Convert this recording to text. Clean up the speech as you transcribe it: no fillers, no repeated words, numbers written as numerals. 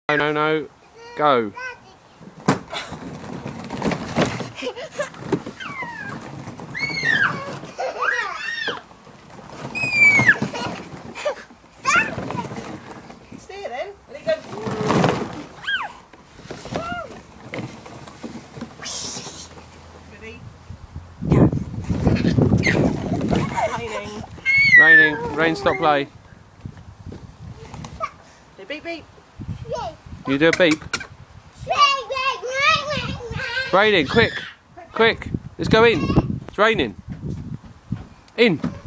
No, no, go. Steer then, and it goes. Ready? Raining. Raining, rain, stop play. Beep beep. You do a beep. Raining, quick, quick. Let's go in. It's raining. In.